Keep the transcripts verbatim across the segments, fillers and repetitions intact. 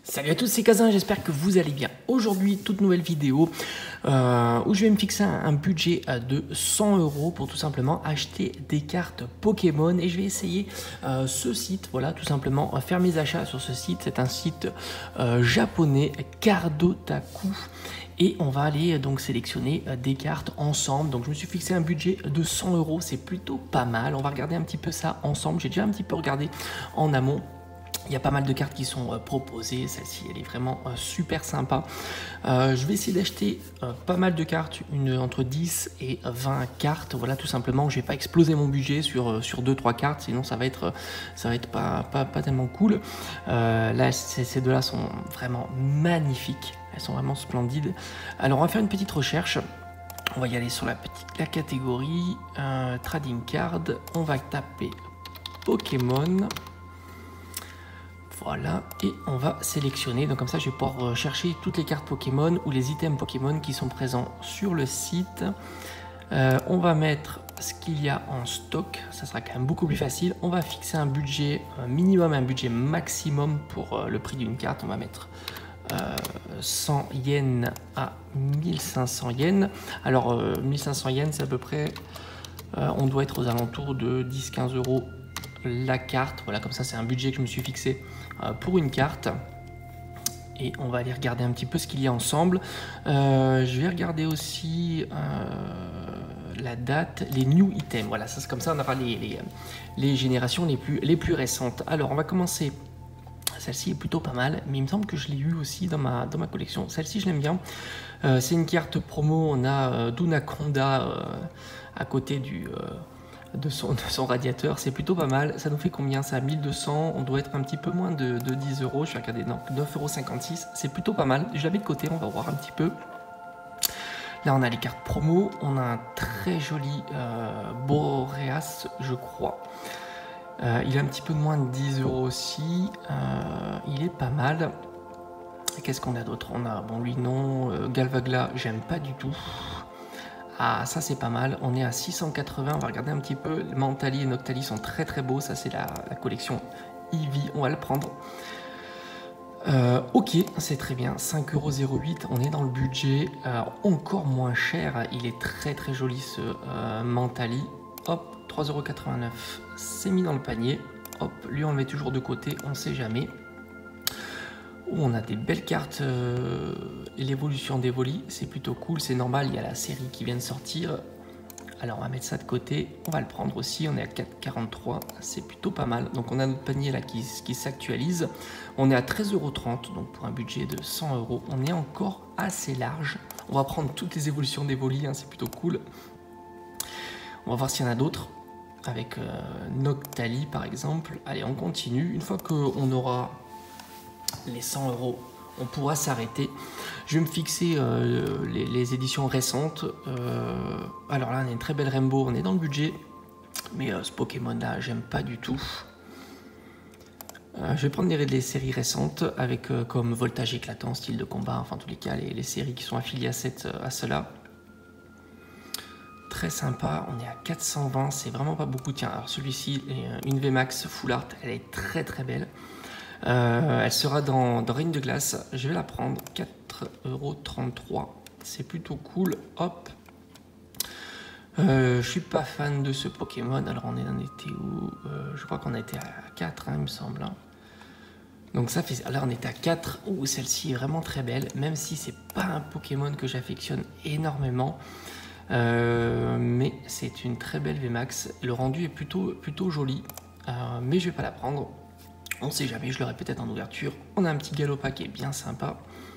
Salut à tous, c'est Kazin, j'espère que vous allez bien. Aujourd'hui, toute nouvelle vidéo euh, où je vais me fixer un, un budget de cent euros pour tout simplement acheter des cartes Pokémon et je vais essayer euh, ce site, voilà, tout simplement faire mes achats sur ce site. C'est un site euh, japonais, Cardotaku. Et on va aller donc sélectionner des cartes ensemble. Donc je me suis fixé un budget de cent euros, c'est plutôt pas mal. On va regarder un petit peu ça ensemble. J'ai déjà un petit peu regardé en amont. Il y a pas mal de cartes qui sont euh, proposées, celle-ci elle est vraiment euh, super sympa. Euh, je vais essayer d'acheter euh, pas mal de cartes, une, entre dix et vingt cartes, voilà tout simplement. Je vais pas exploser mon budget sur, euh, sur deux trois cartes, sinon ça va être, ça va être pas, pas, pas tellement cool. Euh, là ces, ces deux-là sont vraiment magnifiques, elles sont vraiment splendides. Alors on va faire une petite recherche. On va y aller sur la, petite, la catégorie euh, Trading Card, on va taper Pokémon. Voilà, et on va sélectionner, donc comme ça je vais pouvoir chercher toutes les cartes Pokémon ou les items Pokémon qui sont présents sur le site. Euh, on va mettre ce qu'il y a en stock, ça sera quand même beaucoup plus facile. On va fixer un budget un minimum, un budget maximum pour euh, le prix d'une carte. On va mettre euh, cent yens à mille cinq cents yens. Alors euh, mille cinq cents yens c'est à peu près, euh, on doit être aux alentours de dix quinze euros la carte. Voilà, comme ça c'est un budget que je me suis fixé euh, pour une carte et on va aller regarder un petit peu ce qu'il y a ensemble. Euh, je vais regarder aussi euh, la date, les new items. Voilà, ça c'est comme ça on aura les, les, les générations les plus, les plus récentes. Alors on va commencer. Celle-ci est plutôt pas mal, mais il me semble que je l'ai eu aussi dans ma, dans ma collection. Celle-ci je l'aime bien. Euh, c'est une carte promo. On a euh, Dunaconda euh, à côté du euh, De son, de son radiateur, c'est plutôt pas mal. Ça nous fait combien ça? Mille deux cents, on doit être un petit peu moins de, de dix euros. Je vais regarder, non, neuf euros cinquante-six, c'est plutôt pas mal. Je la mets de côté, on va voir un petit peu. Là on a les cartes promo, on a un très joli euh, Boreas, je crois. Euh, il est un petit peu moins de dix euros aussi, euh, il est pas mal. Qu'est-ce qu'on a d'autre? On a, bon lui non, euh, Galvagla, j'aime pas du tout. Ah, ça c'est pas mal, on est à six cent quatre-vingts, on va regarder un petit peu. Mentali et Noctali sont très très beaux, ça c'est la, la collection Eevee, on va le prendre. Euh, ok, c'est très bien, cinq euros zéro huit, on est dans le budget, euh, encore moins cher, il est très très joli ce euh, Mentali. Hop, trois euros quatre-vingt-neuf, c'est mis dans le panier. Hop, lui on le met toujours de côté, on sait jamais. On a des belles cartes, euh, l'évolution d'Evoli, c'est plutôt cool, c'est normal, il y a la série qui vient de sortir. Alors on va mettre ça de côté, on va le prendre aussi, on est à quatre euros quarante-trois, c'est plutôt pas mal. Donc on a notre panier là qui, qui s'actualise, on est à treize euros trente, donc pour un budget de cent euros, on est encore assez large. On va prendre toutes les évolutions d'Evoli, hein, c'est plutôt cool. On va voir s'il y en a d'autres, avec euh, Noctali par exemple. Allez, on continue, une fois qu'on aura les cent euros, on pourra s'arrêter. Je vais me fixer euh, les, les éditions récentes. Euh, alors là, on a une très belle Rainbow, on est dans le budget, mais euh, ce Pokémon-là, j'aime pas du tout. Euh, je vais prendre les, les séries récentes avec euh, comme Voltage éclatant, style de combat, enfin en tous les cas, les, les séries qui sont affiliées à, cette, à cela. Très sympa, on est à quatre cent vingt, c'est vraiment pas beaucoup. Tiens, alors celui-ci, une V MAX Full Art, elle est très très belle. Euh, elle sera dans, dans Reine de Glace, je vais la prendre, quatre euros trente-trois, c'est plutôt cool. Hop, euh, je suis pas fan de ce Pokémon. Alors on est en été où euh, je crois qu'on a été à quatre, hein, il me semble, hein. Donc ça fait, là on est à quatre. Oh, celle-ci est vraiment très belle, même si c'est pas un Pokémon que j'affectionne énormément, euh, mais c'est une très belle V MAX. Le rendu est plutôt, plutôt joli, euh, mais je vais pas la prendre. On sait jamais, je l'aurai peut-être en ouverture. On a un petit Galopa qui est bien sympa.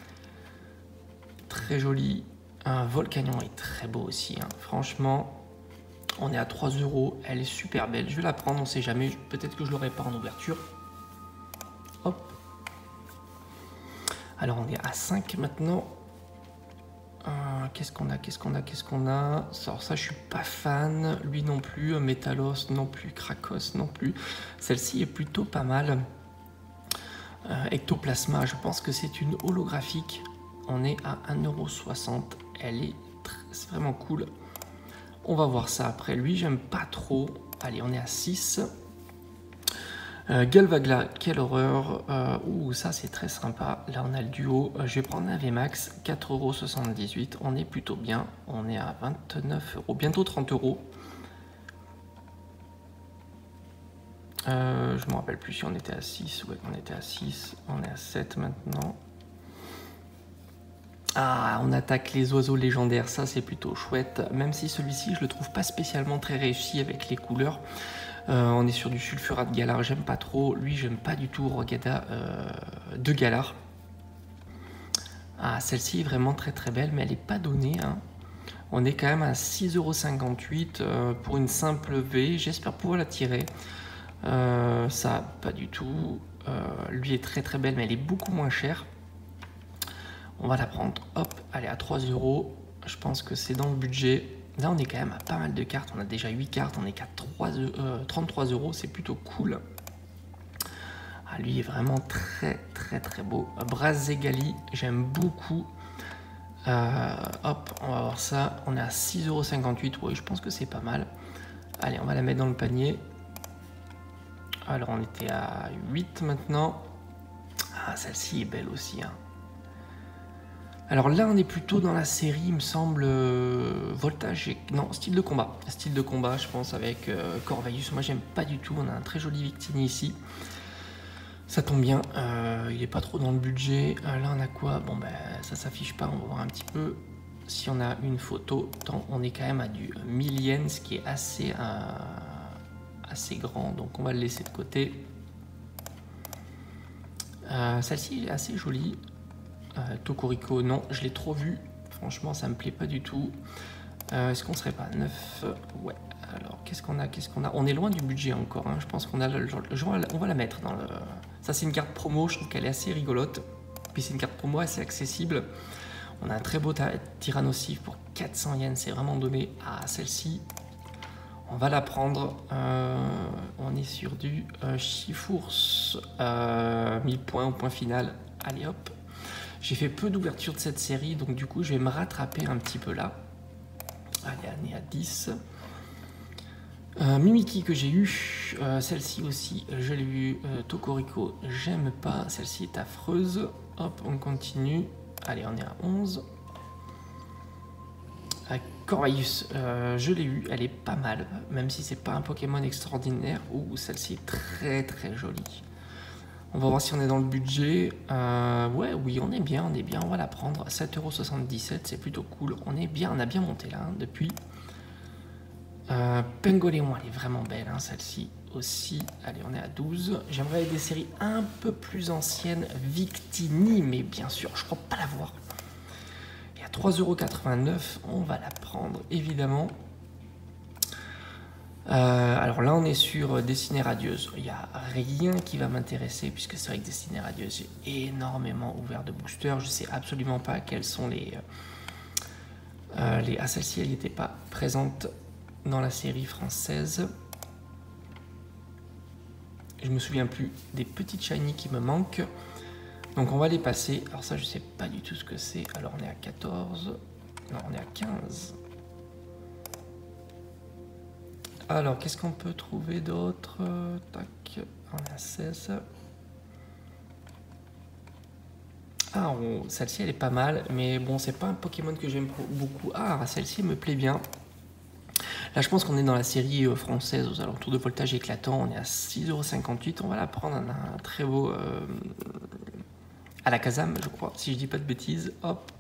Très joli. Un Volcanion est très beau aussi, hein. Franchement, on est à trois euros. Elle est super belle. Je vais la prendre, on sait jamais. Peut-être que je l'aurai pas en ouverture. Hop. Alors, on est à cinq maintenant. Euh, qu'est-ce qu'on a, qu'est-ce qu'on a, qu'est-ce qu'on a? Alors ça, je suis pas fan. Lui non plus. Métalos non plus. Krakos non plus. Celle-ci est plutôt pas mal. Euh, Ectoplasma, je pense que c'est une holographique. On est à un euro soixante. Elle est c'est vraiment cool. On va voir ça après. Lui, j'aime pas trop. Allez, on est à six. Euh, Galvagla, quelle horreur. Euh, ouh, ça c'est très sympa. Là on a le duo. Euh, je vais prendre un V MAX, quatre euros soixante-dix-huit. On est plutôt bien. On est à vingt-neuf euros, bientôt trente euros. Euh, je ne me rappelle plus si on était à six. Ouais, on était à six. On est à sept maintenant. Ah, on attaque les oiseaux légendaires. Ça, c'est plutôt chouette. Même si celui-ci, je le trouve pas spécialement très réussi avec les couleurs. Euh, on est sur du sulfurat de Galar. J'aime pas trop. Lui, j'aime pas du tout Rogada euh, de Galar. Ah, celle-ci est vraiment très très belle, mais elle n'est pas donnée. Hein. On est quand même à six euros cinquante-huit euh, pour une simple V. J'espère pouvoir la tirer. Euh, ça, pas du tout. Euh, lui est très très belle, mais elle est beaucoup moins chère. On va la prendre. Hop, elle est à trois euros. Je pense que c'est dans le budget. Là, on est quand même à pas mal de cartes. On a déjà huit cartes. On est qu'à trente-trois euros. C'est plutôt cool. Ah, lui est vraiment très très très beau. Brazegali, j'aime beaucoup. Euh, hop, on va voir ça. On est à six euros cinquante-huit. Oui, je pense que c'est pas mal. Allez, on va la mettre dans le panier. Alors, on était à huit maintenant. Ah, celle-ci est belle aussi. Hein. Alors là, on est plutôt dans la série, il me semble, euh, voltage et... Non, style de combat. Style de combat, je pense, avec euh, Corvallis. Moi, j'aime pas du tout. On a un très joli Victini ici. Ça tombe bien. Euh, il est pas trop dans le budget. Euh, là, on a quoi? Bon, ben, ça s'affiche pas. On va voir un petit peu si on a une photo. Tant on est quand même à du mille yens, ce qui est assez... Euh, assez grand, donc on va le laisser de côté. Euh, Celle-ci est assez jolie. Euh, Tokorico, non, je l'ai trop vu. Franchement, ça me plaît pas du tout. Euh, Est-ce qu'on serait pas neuf? Ouais. Alors, qu'est-ce qu'on a? Qu'est-ce qu'on a? On est loin du budget encore. Hein. Je pense qu'on a le, le, le, on va la mettre dans le. Ça, c'est une carte promo. Je trouve qu'elle est assez rigolote. Puis c'est une carte promo assez accessible. On a un très beau Tyrannosif pour quatre cents yens. C'est vraiment donné à celle-ci. On va la prendre. Euh, on est sur du euh, Chifours. Euh, mille points au point final. Allez hop. J'ai fait peu d'ouverture de cette série, donc du coup je vais me rattraper un petit peu là. Allez, on est à dix. Euh, Mimiki que j'ai eu, euh, celle-ci aussi, je l'ai eu. Euh, Tokorico, j'aime pas. Celle-ci est affreuse. Hop, on continue. Allez, on est à onze. Corvallis, euh, je l'ai eu, elle est pas mal, même si c'est pas un Pokémon extraordinaire. Ouh, celle-ci est très très jolie. On va voir si on est dans le budget. Euh, ouais, oui, on est bien, on est bien, on va la prendre. sept euros soixante-dix-sept, c'est plutôt cool. On est bien, on a bien monté là, hein, depuis. Euh, Pengoléon, elle est vraiment belle, hein, celle-ci aussi. Allez, on est à douze. J'aimerais des séries un peu plus anciennes. Victini, mais bien sûr, je crois pas l'avoir. trois euros quatre-vingt-neuf, on va la prendre évidemment. Euh, alors là on est sur Destinée Radieuse, il n'y a rien qui va m'intéresser puisque c'est vrai que Destinée Radieuse, j'ai énormément ouvert de boosters, je sais absolument pas quels sont les... Euh, les... Ah, celle-ci elle n'était pas présente dans la série française. Je me souviens plus des petites shiny qui me manquent. Donc on va les passer. Alors ça je sais pas du tout ce que c'est. Alors on est à quatorze. Non, on est à quinze. Alors qu'est-ce qu'on peut trouver d'autre? Tac. On est à seize. Ah, celle-ci elle est pas mal. Mais bon, c'est pas un Pokémon que j'aime beaucoup. Ah, celle-ci me plaît bien. Là je pense qu'on est dans la série française aux alentours de voltage éclatant. On est à six euros cinquante-huit. On va la prendre. On a un très beau... Euh, à la Kazam, je crois, si je dis pas de bêtises. Hop.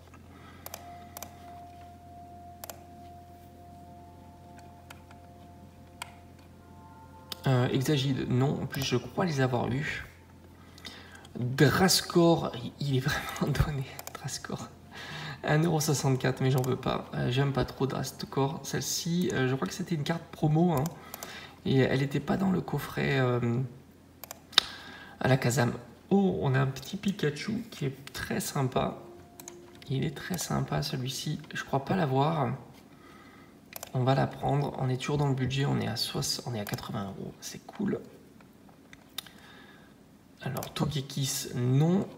Euh, Exagide, non. En plus, je crois les avoir eus. Drascore, il est vraiment donné. Drascore. un euro soixante-quatre, mais j'en veux pas. Euh, J'aime pas trop Drascore. Celle-ci, euh, je crois que c'était une carte promo. Hein, et elle n'était pas dans le coffret euh, à la Kazam. Oh, on a un petit Pikachu qui est très sympa. Il est très sympa celui-ci. Je crois pas l'avoir. On va la prendre. On est toujours dans le budget. On est à, soixante, on est à quatre-vingts euros. C'est cool. Alors, Togekiss, non.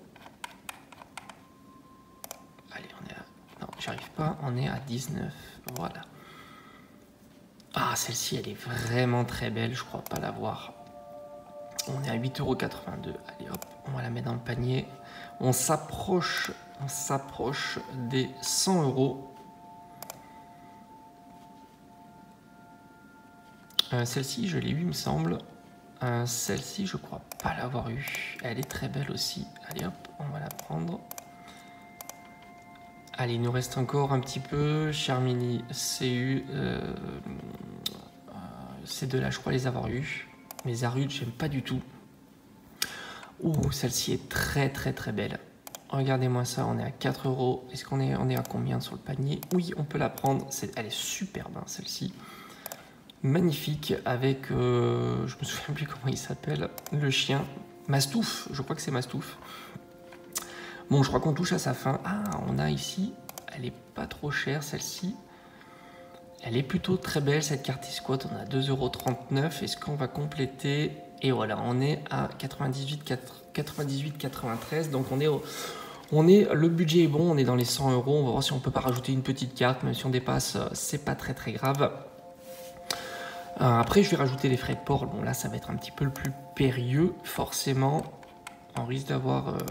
Allez, on est à... Non, j'arrive pas. On est à dix-neuf. Voilà. Ah, celle-ci, elle est vraiment très belle. Je crois pas l'avoir. On est à huit euros quatre-vingt-deux. Allez hop, on va la mettre dans le panier. On s'approche, on s'approche des cent euros. Euh, Celle-ci, je l'ai eue, il me semble. Euh, Celle-ci, je crois pas l'avoir eue. Elle est très belle aussi. Allez hop, on va la prendre. Allez, il nous reste encore un petit peu. Charmini, C U. Euh, euh, ces deux-là, je crois les avoir eus. Mais Arud, j'aime pas du tout. Ouh, celle-ci est très très très belle. Regardez-moi ça, on est à quatre euros. Est-ce qu'on est, on est à combien sur le panier? Oui, on peut la prendre. Est, elle est superbe, hein, celle-ci. Magnifique, avec, euh, je me souviens plus comment il s'appelle, le chien. Mastouf, je crois que c'est Mastouf. Bon, je crois qu'on touche à sa fin. Ah, on a ici, elle est pas trop chère, celle-ci. Elle est plutôt très belle, cette carte e-squat. On a deux euros trente-neuf. Est-ce qu'on va compléter? Et voilà, on est à quatre-vingt-dix-huit quatre-vingt-treize. Donc on est, au, on est, le budget est bon, on est dans les cent euros. On va voir si on peut pas rajouter une petite carte, même si on dépasse, c'est pas très très grave. Euh, après, je vais rajouter les frais de port. Bon, là, ça va être un petit peu le plus périlleux, forcément. On risque d'avoir euh,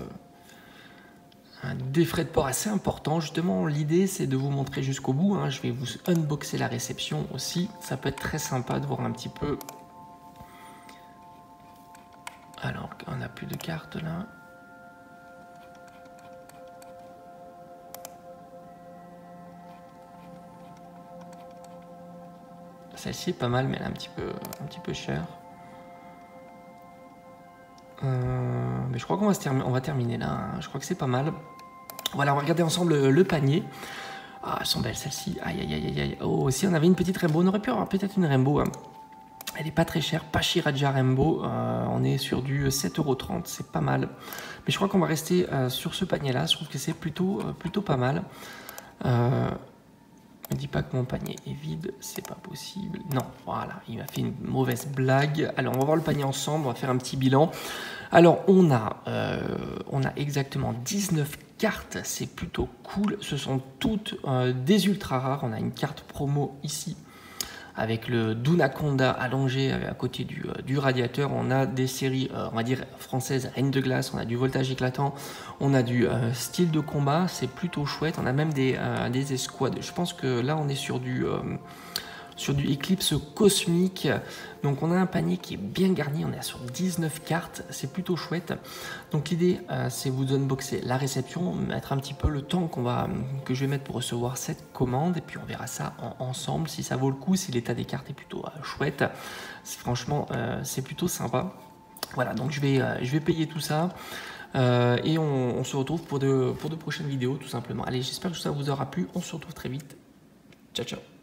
des frais de port assez importants. Justement, l'idée, c'est de vous montrer jusqu'au bout. Hein. Je vais vous unboxer la réception aussi. Ça peut être très sympa de voir un petit peu. Alors, on n'a plus de cartes là. Celle-ci est pas mal, mais elle est un petit peu, un petit peu chère. Euh, mais je crois qu'on va, termi on va terminer là. Hein. Je crois que c'est pas mal. Voilà, on va regarder ensemble le, le panier. Ah, elles sont belles celles-ci. Aïe, aïe, aïe, aïe. Oh, si on avait une petite Rainbow, on aurait pu avoir peut-être une Rainbow. Hein. Elle n'est pas très chère. Pachiraja Rainbow. Euh, on est sur du sept euros trente. C'est pas mal. Mais je crois qu'on va rester euh, sur ce panier-là. Je trouve que c'est plutôt, euh, plutôt pas mal. Euh, Ne dis pas que mon panier est vide, c'est pas possible. Non, voilà, il m'a fait une mauvaise blague. Alors, on va voir le panier ensemble, on va faire un petit bilan. Alors, on a, euh, on a exactement dix-neuf cartes, c'est plutôt cool. Ce sont toutes euh, des ultra rares. On a une carte promo ici, avec le Dunaconda allongé à côté du, euh, du radiateur. On a des séries, euh, on va dire, françaises, Reine de glace, on a du voltage éclatant, on a du euh, style de combat, c'est plutôt chouette. On a même des, euh, des escouades. Je pense que là, on est sur du, euh, sur du Eclipse cosmique. Donc, on a un panier qui est bien garni. On est sur dix-neuf cartes, c'est plutôt chouette. Donc, l'idée, euh, c'est vous unboxer la réception, mettre un petit peu le temps qu'on va, que je vais mettre pour recevoir cette commande. Et puis, on verra ça en, ensemble, si ça vaut le coup, si l'état des cartes est plutôt euh, chouette. Franchement, euh, c'est plutôt sympa. Voilà, donc je vais, euh, je vais payer tout ça. Euh, et on, on se retrouve pour de, pour de prochaines vidéos, tout simplement. Allez, j'espère que ça vous aura plu. On se retrouve très vite. Ciao, ciao.